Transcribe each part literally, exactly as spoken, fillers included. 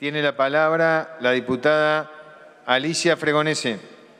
Tiene la palabra la diputada Alicia Fregonese.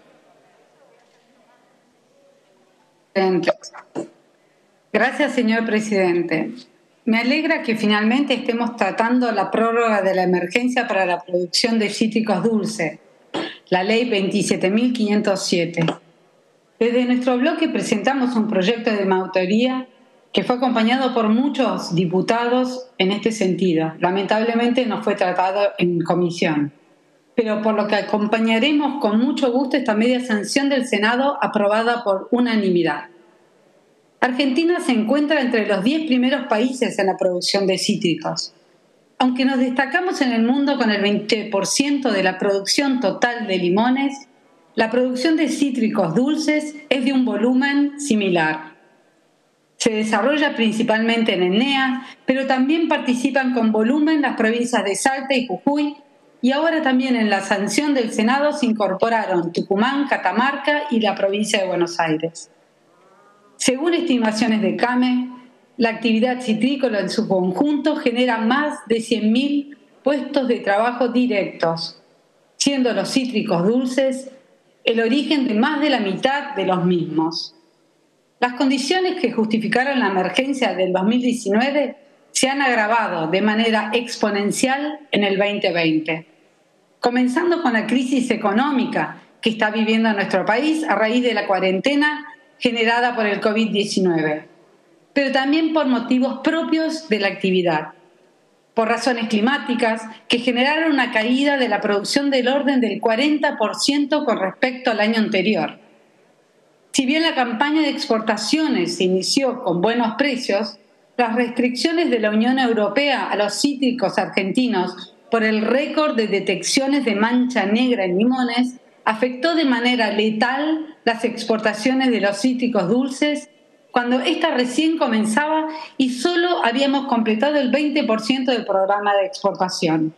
Gracias, señor presidente. Me alegra que finalmente estemos tratando la prórroga de la emergencia para la producción de cítricos dulces, la ley veintisiete mil quinientos siete. Desde nuestro bloque presentamos un proyecto de mi autoría que fue acompañado por muchos diputados en este sentido. Lamentablemente no fue tratado en comisión, pero por lo que acompañaremos con mucho gusto esta media sanción del Senado aprobada por unanimidad. Argentina se encuentra entre los diez primeros países en la producción de cítricos. Aunque nos destacamos en el mundo con el veinte por ciento de la producción total de limones, la producción de cítricos dulces es de un volumen similar. Se desarrolla principalmente en el N E A, pero también participan con volumen las provincias de Salta y Jujuy, y ahora también en la sanción del Senado se incorporaron Tucumán, Catamarca y la provincia de Buenos Aires. Según estimaciones de CAME, la actividad citrícola en su conjunto genera más de cien mil puestos de trabajo directos, siendo los cítricos dulces el origen de más de la mitad de los mismos. Las condiciones que justificaron la emergencia del dos mil diecinueve se han agravado de manera exponencial en el veinte veinte, comenzando con la crisis económica que está viviendo nuestro país a raíz de la cuarentena generada por el COVID diecinueve, pero también por motivos propios de la actividad, por razones climáticas que generaron una caída de la producción del orden del cuarenta por ciento con respecto al año anterior. Si bien la campaña de exportaciones se inició con buenos precios, las restricciones de la Unión Europea a los cítricos argentinos por el récord de detecciones de mancha negra en limones afectó de manera letal las exportaciones de los cítricos dulces cuando ésta recién comenzaba y solo habíamos completado el veinte por ciento del programa de exportación.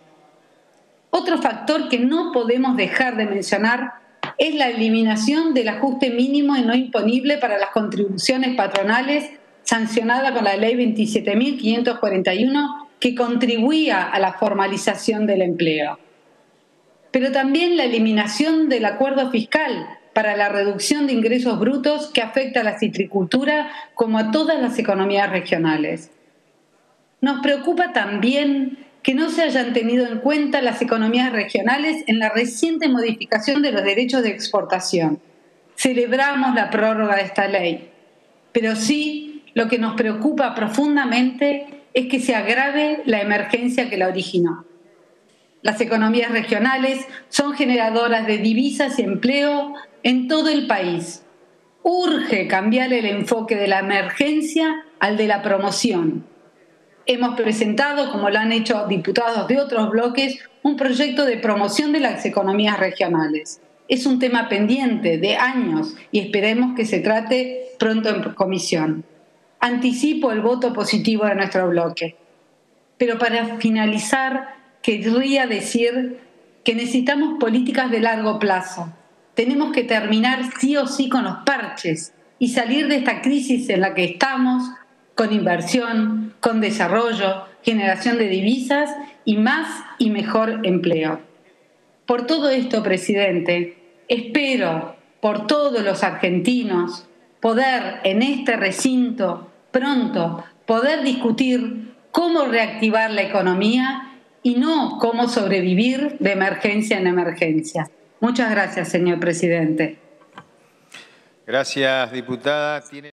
Otro factor que no podemos dejar de mencionar es la eliminación del ajuste mínimo y no imponible para las contribuciones patronales sancionada con la ley veintisiete mil quinientos cuarenta y uno que contribuía a la formalización del empleo. Pero también la eliminación del acuerdo fiscal para la reducción de ingresos brutos que afecta a la citricultura como a todas las economías regionales. Nos preocupa también que no se hayan tenido en cuenta las economías regionales en la reciente modificación de los derechos de exportación. Celebramos la prórroga de esta ley, pero sí lo que nos preocupa profundamente es que se agrave la emergencia que la originó. Las economías regionales son generadoras de divisas y empleo en todo el país. Urge cambiar el enfoque de la emergencia al de la promoción. Hemos presentado, como lo han hecho diputados de otros bloques, un proyecto de promoción de las economías regionales. Es un tema pendiente de años y esperemos que se trate pronto en comisión. Anticipo el voto positivo de nuestro bloque. Pero para finalizar, querría decir que necesitamos políticas de largo plazo. Tenemos que terminar sí o sí con los parches y salir de esta crisis en la que estamos con inversión, con desarrollo, generación de divisas y más y mejor empleo. Por todo esto, presidente, espero por todos los argentinos poder en este recinto pronto poder discutir cómo reactivar la economía y no cómo sobrevivir de emergencia en emergencia. Muchas gracias, señor presidente. Gracias, diputada. ¿Tiene...